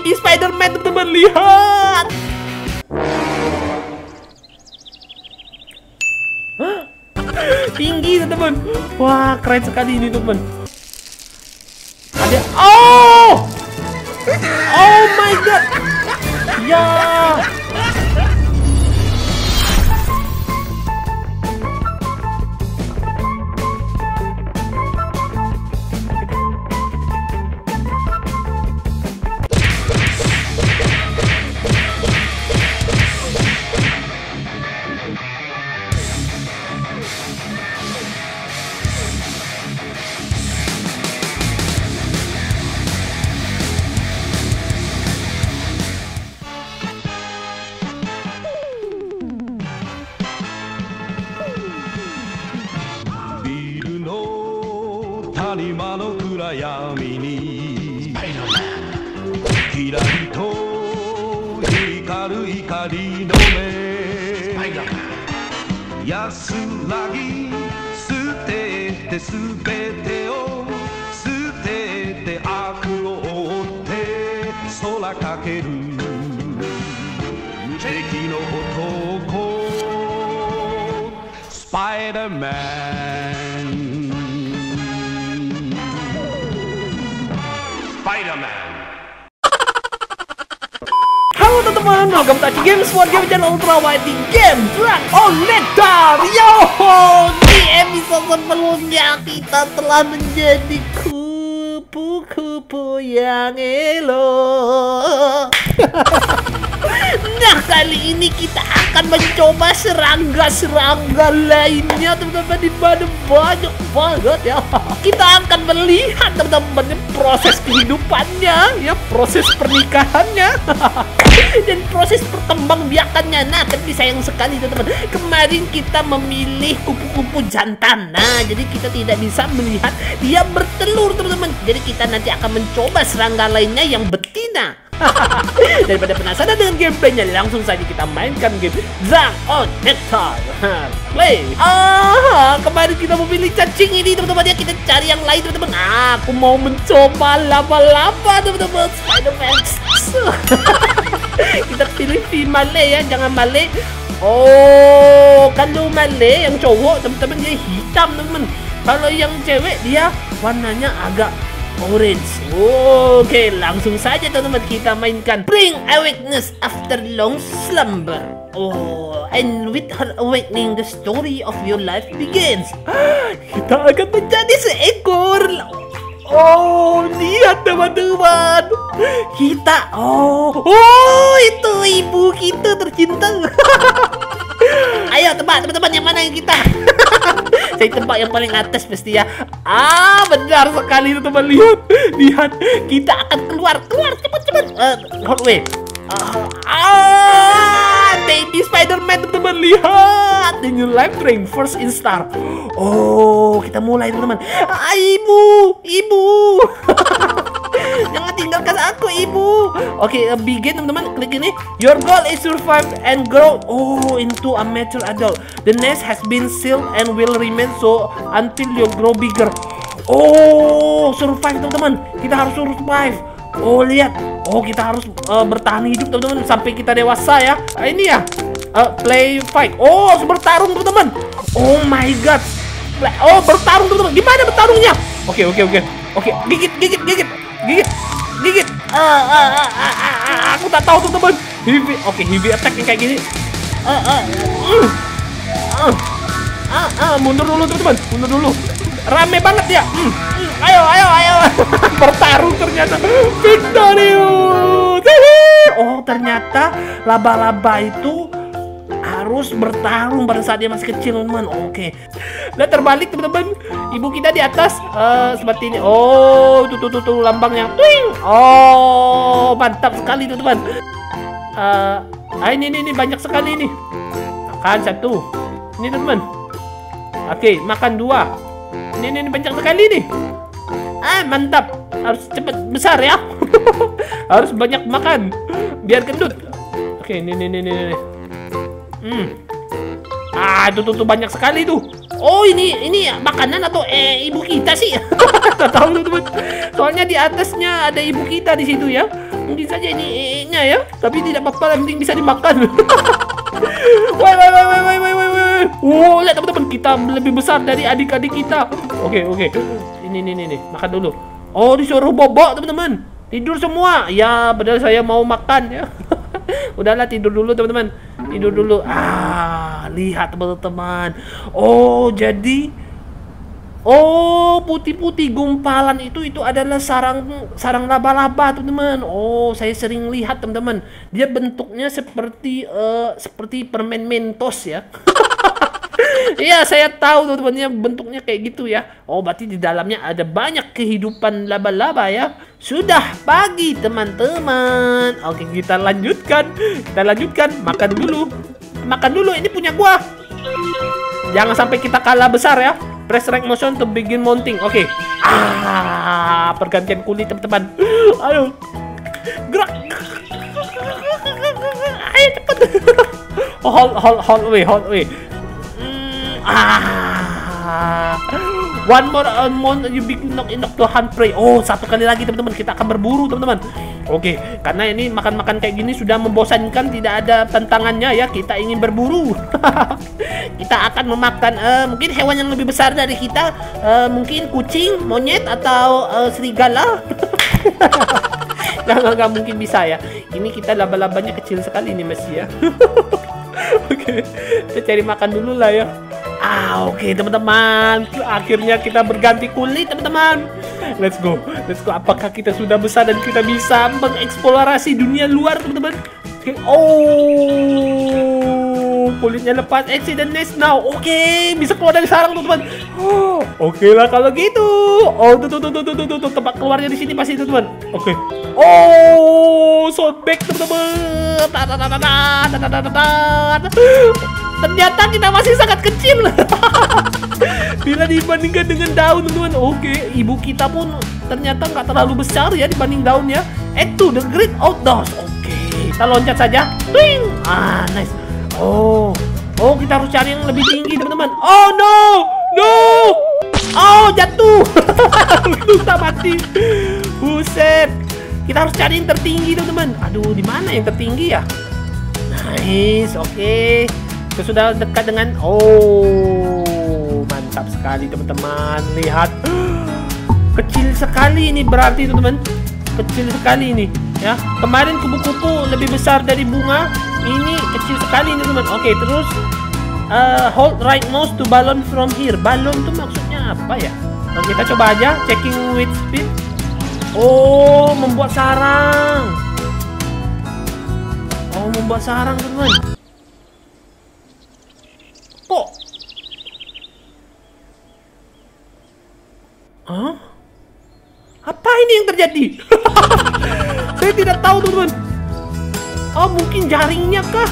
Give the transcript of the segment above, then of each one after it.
baby Spider-Man, teman-teman. Lihat. Tinggi, teman-teman. Wah, keren sekali ini, teman-teman. Ada, oh my god. Ya. 安らぎ捨ててすべてを捨てて悪を追って空かける無敵の男スパイダーマン Halo teman-teman, welcome to Aci Games, Sport Game Channel Ultra Wide di game Dragon Nectar. Yo, di episode sebelumnya kita telah menjadi kupu-kupu yang elok. Nah, kali ini kita akan mencoba serangga-serangga lainnya, teman-teman. Di mana banyak banget ya. Kita akan melihat, teman-teman, proses kehidupannya, ya, proses pernikahannya, dan proses perkembangbiakannya. Nah, tapi sayang sekali, teman-teman, kemarin kita memilih kupu-kupu jantan. Nah, jadi kita tidak bisa melihat dia bertelur, teman-teman. Jadi kita nanti akan mencoba serangga lainnya yang betina. Daripada penasaran dengan gameplaynya, langsung saja kita mainkan game Dragon Nectar. Play. Kemarin kita memilih cacing ini, teman-teman, ya. Kita cari yang lain, teman-teman. Aku mau mencoba laba-laba, teman-teman. Spider-Man. Kita pilih Male, ya, jangan Male. Oh, kalau Male yang cowok, teman-teman, dia hitam, teman-teman. Kalau yang cewek dia warnanya agak orange. Oke, langsung saja, teman-teman, kita mainkan Bring Awakeness After Long Slumber. Oh, and with her awakening, the story of your life begins. Kita akan menjadi seekor. Oh, lihat, teman-teman. Kita, itu ibu kita tercinta. Ayo tebak, teman-teman, yang mana yang kita? Saya tebak yang paling atas pasti, ya. Benar sekali, teman-teman. Lihat, kita akan keluar, cepat. Hot way. Baby Spider-Man, teman-teman, lihat. The new life train first in star. Oh, kita mulai, teman-teman. Ibu. Jangan tinggalkan aku, ibu. Oke, begin, teman-teman. Klik ini. Your goal is survive and grow into a mature adult. The nest has been sealed and will remain so until you grow bigger. Survive, teman-teman. Kita harus survive. Lihat. Kita harus bertahan hidup, teman-teman, sampai kita dewasa, ya. Ini ya. Play fight. Harus bertarung, teman-teman. Oh my god. Bertarung, teman-teman. Gimana bertarungnya? Oke. Gigit. Aku tak tahu, teman-teman. Heavy attack yang kayak gini. Mundur dulu, teman-teman. Rame banget ya. Ayo. Bertarung ternyata. Victorious. Ternyata laba-laba itu harus bertarung pada saat dia masih kecil, teman-teman. Oke. Nah, terbalik, teman-teman. Ibu kita di atas seperti ini. Tuh lambangnya. Twing. Mantap sekali, teman-teman. Ini banyak sekali ini. Makan satu. Ini, teman-teman. Oke, makan dua. Ini banyak sekali nih. Mantap. Harus cepat besar, ya. Harus banyak makan biar gendut. Oke, ini. Tuh banyak sekali tuh. Ini makanan atau ibu kita sih? Tak tahu, teman-teman. Soalnya di atasnya ada ibu kita di situ, ya. Mungkin saja ini nya ya, tapi tidak apa-apa, yang penting bisa dimakan. Woi. Wow, lihat teman-teman, kita lebih besar dari adik-adik kita. Oke. Ini, makan dulu. Oh, disuruh bobok teman-teman. Tidur semua. Ya, padahal saya mau makan ya. Udahlah, tidur dulu teman-teman. Tidur dulu. Lihat teman-teman. Oh, jadi putih-putih gumpalan itu adalah sarang laba-laba, teman-teman. Oh, saya sering lihat, teman-teman. Dia bentuknya seperti permen Mentos ya. Iya, saya tahu teman-teman, bentuknya kayak gitu ya. Oh, berarti di dalamnya ada banyak kehidupan laba-laba ya. Sudah pagi, teman-teman. Oke, kita lanjutkan. Makan dulu. Ini punya gua. Jangan sampai kita kalah besar ya. Press right motion to begin mounting. Oke. Pergantian kulit, teman-teman. Ayo. Gerak. Ayo cepat. Hold away. One more you big knock to hunt prey. Oh, satu kali lagi teman-teman, kita akan berburu teman-teman. Oke, karena ini makan-makan kayak gini sudah membosankan, tidak ada tantangannya ya. Kita ingin berburu. Kita akan memakan mungkin hewan yang lebih besar dari kita, mungkin kucing, monyet atau serigala. Nggak mungkin bisa ya. Ini kita laba-labanya kecil sekali nih masih ya. Oke, kita cari makan dulu lah ya. Oke teman-teman, akhirnya kita berganti kulit teman-teman. Let's go. Apakah kita sudah besar dan kita bisa mengeksplorasi dunia luar teman-teman? Oke. Kulitnya lepas. Exit the nest now. Oke, bisa keluar dari sarang teman-teman. Oke lah kalau gitu. Tuh, tempat keluarnya di sini pasti teman-teman. Oke. Soundback teman-teman. Ternyata kita masih sangat kecil. Bila dibandingkan dengan daun teman-teman. Oke, ibu kita pun ternyata nggak terlalu besar ya dibanding daunnya. To the great outdoors. Oke, kita loncat saja. Twing. Nice. Kita harus cari yang lebih tinggi teman-teman. No. Jatuh. Kita mati. Buset. Kita harus cari yang tertinggi teman-teman. Aduh, di mana yang tertinggi ya? Nice. Oke. Kita sudah dekat dengan mantap sekali teman-teman. Lihat. Kecil sekali ini berarti teman-teman. Kecil sekali ini ya. Kemarin kupu-kupu lebih besar dari bunga. Ini kecil sekali ini teman-teman. Oke, terus hold right mouse to balloon from here. Balon tuh maksudnya apa ya? Kita coba aja checking with speed. Membuat sarang. Membuat sarang teman-teman. Kok? Apa ini yang terjadi? Saya tidak tahu teman-teman. Mungkin jaringnya kah?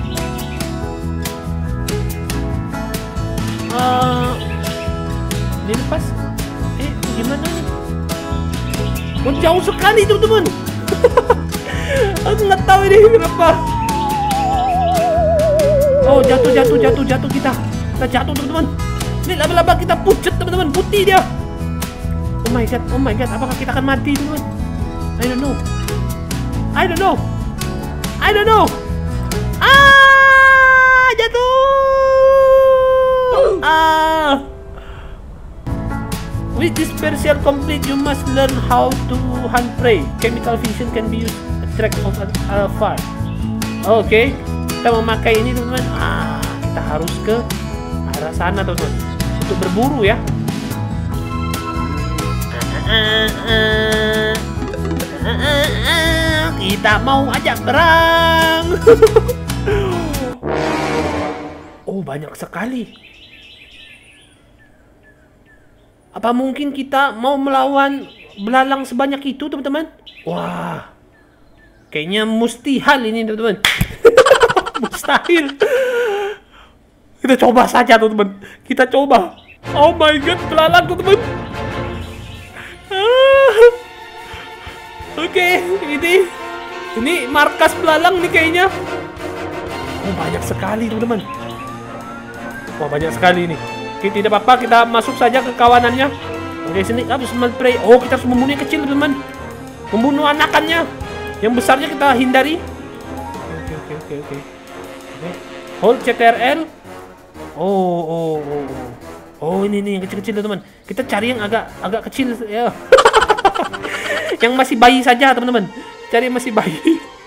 Ini lepas. Gimana nih? Jauh sekali teman-teman. Aku nggak tahu ini kenapa. Jatuh kita jatuh teman-teman. Ini laba-laba kita pucat teman-teman, putih dia. Oh my god, apakah kita akan mati teman-teman? I don't know. Jatuh. With this spatial complete, you must learn how to hunt prey. Chemical vision can be used to track of far. Oke. Kita memakai ini teman-teman. Kita harus ke arah sana teman-teman untuk berburu ya. Kita mau ajak perang. Banyak sekali. Apa mungkin kita mau melawan belalang sebanyak itu teman-teman? Wah, kayaknya mustahil ini teman-teman. Mustahil. Kita coba saja teman-teman. Kita coba. Oh my god, belalang teman-teman. Oke, ini markas belalang nih kayaknya. Banyak sekali teman-teman. Banyak sekali ini. Oke, tidak apa-apa, kita masuk saja ke kawanannya. Oke, sini harus prey. Kita harus membunuh yang kecil teman-teman. Membunuh anakannya. Yang besarnya kita hindari. Oke. Hold CTRL. Oh, ini nih yang kecil-kecil teman-teman. Kita cari yang agak kecil ya. Yang masih bayi saja teman-teman. Cari yang masih bayi.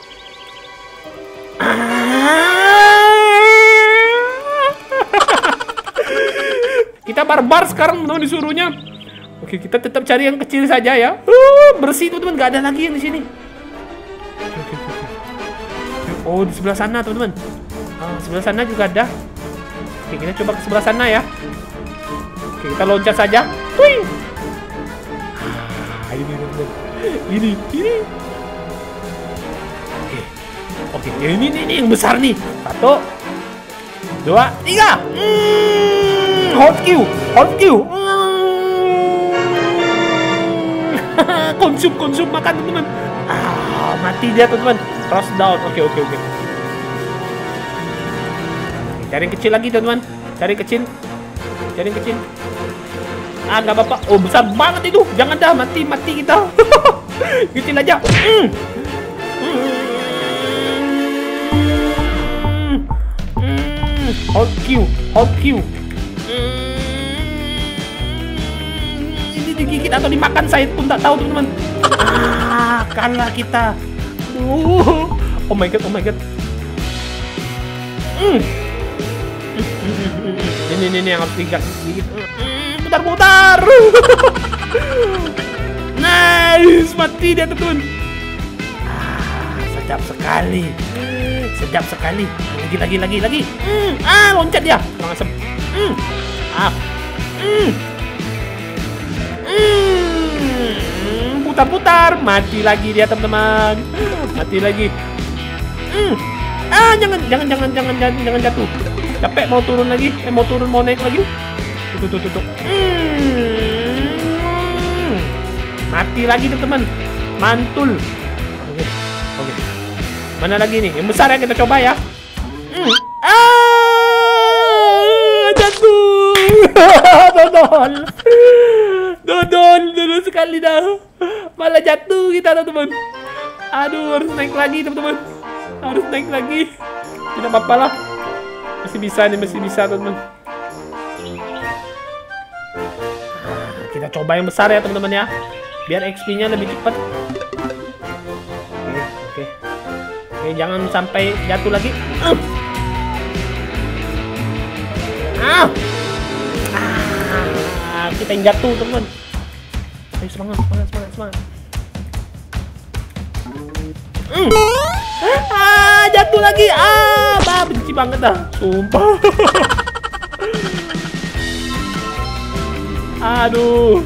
Kita barbar sekarang teman-teman disuruhnya. Oke, kita tetap cari yang kecil saja ya. Bersih teman-teman, nggak ada lagi yang di sini. Oke. Oh, di sebelah sana teman-teman. Sebelah sana juga ada. Oke, kita coba ke sebelah sana ya. Oke, kita loncat saja. Wih. Ini. Oke, ini yang besar nih. 1, 2, 3. Hold Q. Konsum makan teman-teman. Mati dia teman-teman. Cross down. Oke. Cari yang kecil lagi teman-teman. Cari yang kecil. Nggak apa-apa. Oh, besar banget itu. Jangan dah, mati kita. Kecil aja. Hold Q. Ini digigit atau dimakan saya pun tak tahu teman-teman. Kalah kita. Oh my god. Ini yang harus digigit. Putar. Nice, mati dia teman-teman. Sedap sekali. Lagi. Loncat dia. Kurang asem. Putar. Mati lagi dia teman-teman. Jangan jatuh. Capek mau turun lagi. Mau naik lagi. Tuh. Mati lagi teman-teman. Mantul. Oke. Mana lagi nih? Yang besar ya, kita coba ya. Jatuh. Dodol sekali dah. Malah jatuh kita teman-teman. Aduh, harus naik lagi teman-teman. Tidak apa-apa lah. Masih bisa teman-teman. Kita coba yang besar ya teman-teman ya. Biar XP-nya lebih cepat. Oke. Jangan sampai jatuh lagi. Kita yang jatuh teman-teman. Ayo semangat. Jatuh lagi. Benci banget dah. Sumpah. Aduh.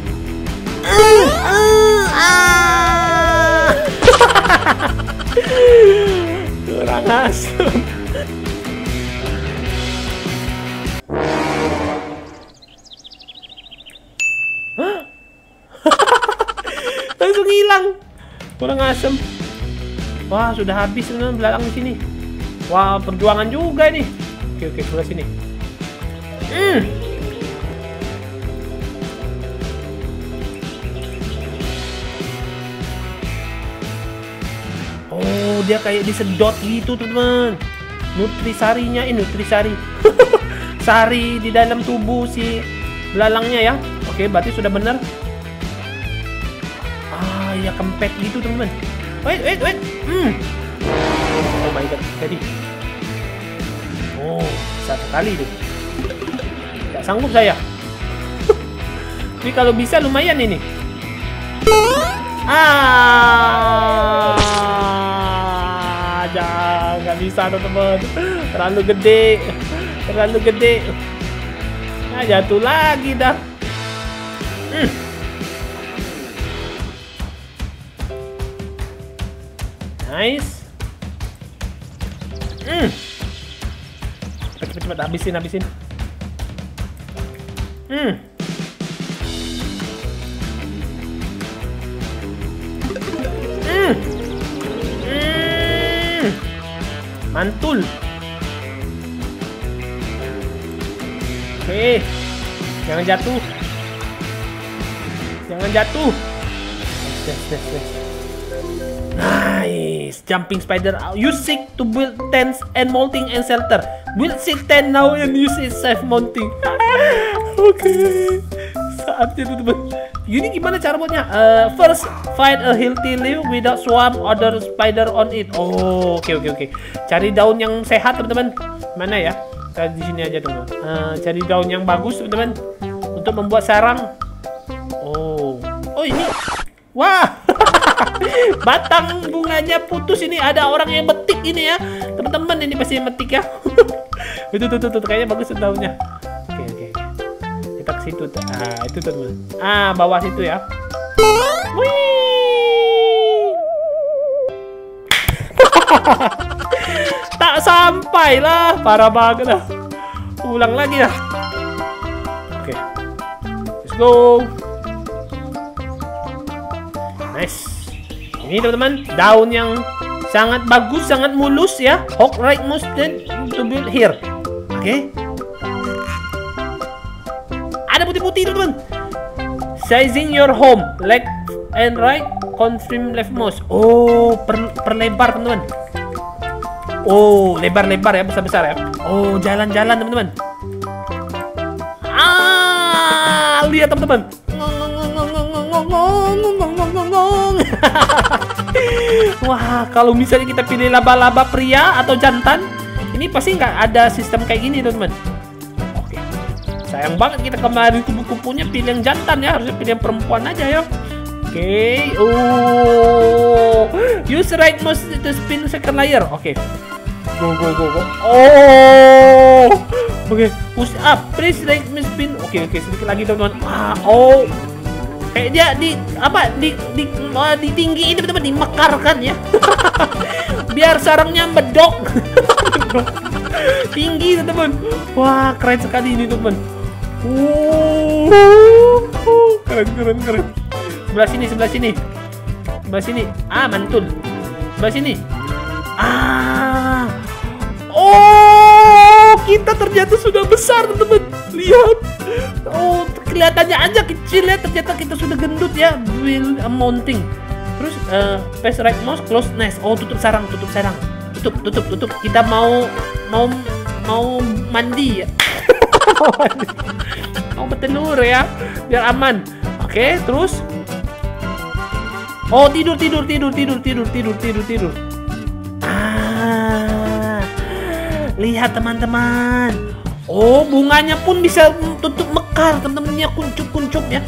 Kurang asem. Langsung hilang. Kurang asem. Wah, sudah habis teman-teman belalang di sini. Wah, perjuangan juga ini. Oke, sebelah sini. Oh, dia kayak disedot gitu, teman-teman. Nutrisarinya, nutrisari. Sari di dalam tubuh si belalangnya ya. Oke, berarti sudah benar. Ya kempet gitu, teman-teman. Wait. Oh my god, jadi. Oh, bisa sekali tuh. Tidak sanggup saya. Tapi kalau bisa lumayan ini. Nggak bisa teman-teman. Terlalu gede. Nah, jatuh lagi dah. Nice. Cepet habisin. Mantul. Oke. Jangan jatuh. Yes. Nice. Jumping spider. You seek to build tents and molting and shelter. Build seek tent now and use it safe mounting. Oke. Saatnya teman-teman. Ini gimana cara buatnya? First, find a healthy leaf without swarm other spider on it. Oh, oke. Cari daun yang sehat, teman-teman. Mana ya? Kita di sini aja, teman-teman. Cari daun yang bagus, teman-teman, untuk membuat sarang. Oh, ini. Wah. Batang bunganya putus ini. Ada orang yang metik ini ya. Teman-teman, ini pasti yang metik ya. Tuh, kayaknya bagus daunnya. Oke. Kita ke situ. Itu teman. Bawah situ ya. Wih. Tak sampai lah, parah banget lah. Ulang lagi ya. Oke. Let's go. Nice. Ini teman-teman, daun yang sangat bagus, sangat mulus ya. Hawk right mustard to build here. Oke. Ada putih-putih teman-teman. Sizing your home, left and right, confirm leftmost. Oh, perlebar teman-teman. Oh, lebar-lebar ya, besar-besar ya. Oh, jalan-jalan teman-teman. Lihat teman-teman. Wah, kalau misalnya kita pilih laba-laba pria atau jantan, ini pasti nggak ada sistem kayak gini teman-teman. Oke, sayang banget kita kemarin kupu-kupunya pilih yang jantan ya, harusnya pilih yang perempuan aja ya. Oke, use right mouse to spin second layer. Oke, go. Oh, oke, push up, press right mouse spin. Oke, sedikit lagi teman-teman. Kayak dia ditinggiin teman-teman, dimekarkan ya. Biar sarangnya medok. Tinggi teman-teman. Wah, keren sekali ini teman-teman. Keren. Sebelah sini. Mantul. Sebelah sini. Oh, kita ternyata sudah besar teman-teman. Lihat. Oh, kelihatannya aja kecil ya, ternyata kita sudah gendut ya. Build a mounting. Terus press right mouse, close nest. Oh, tutup sarang. Tutup. Kita mau mandi ya. Mau bertelur ya, biar aman. Oke, terus. Oh, tidur. Lihat teman-teman. Oh, bunganya pun bisa tutup mekar, teman-temannya kuncup ya.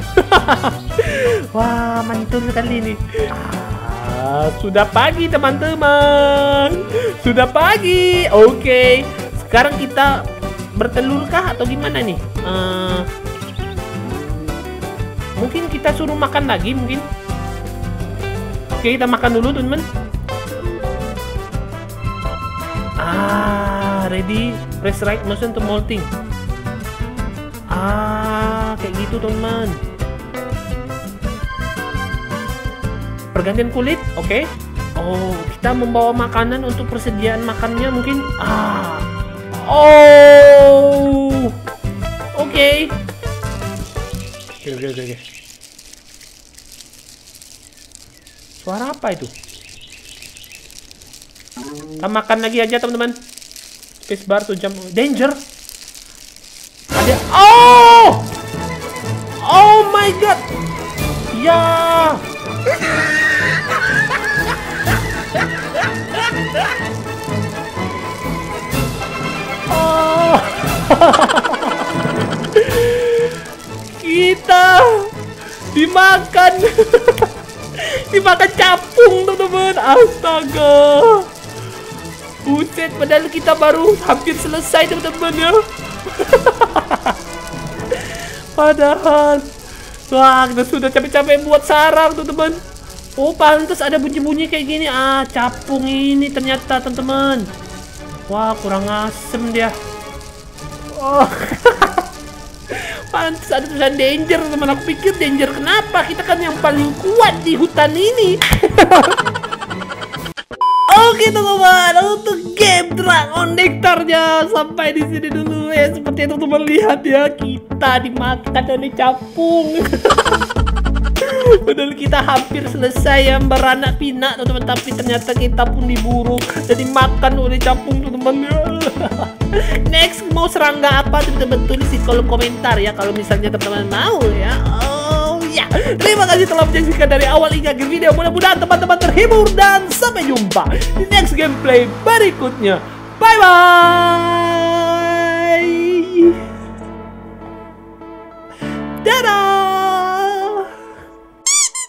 Wah, mantul sekali ini. Sudah pagi teman-teman. Sudah pagi. Oke. Sekarang kita bertelur kah atau gimana nih? Mungkin kita suruh makan lagi mungkin. Oke, kita makan dulu teman-teman. Ready, press right motion to molting. Kayak gitu teman. Pergantian kulit, oke. Oh, kita membawa makanan untuk persediaan makannya mungkin. Oke. Suara apa itu? Kita makan lagi aja teman-teman. Spacebar to jump. Danger. Ada. Oh my god. Ya. Kita dimakan. Dimakan capung teman-teman. Astaga. Buset, padahal kita baru hampir selesai teman-teman ya. Padahal, wah, kita sudah capek-capek buat sarang teman-teman. Oh, pantas ada bunyi-bunyi kayak gini. Capung ini ternyata teman-teman. Wah, kurang asem dia. Oh. Pantas ada tulisan danger teman. Aku pikir danger kenapa? Kita kan yang paling kuat di hutan ini. Oke teman-teman, untuk game Dragon Nectar-nya sampai di sini dulu ya. Seperti itu teman, lihat ya, kita dimakan oleh capung. Padahal kita hampir selesai ya beranak pinak teman-teman, tapi ternyata kita pun diburu dan dimakan oleh capung teman-teman. Next mau serangga apa teman-teman, tulis di kolom komentar ya kalau misalnya teman-teman mau ya. Ya, terima kasih telah menyaksikan dari awal hingga akhir video. Mudah-mudahan teman-teman terhibur dan sampai jumpa di next gameplay berikutnya. Bye bye.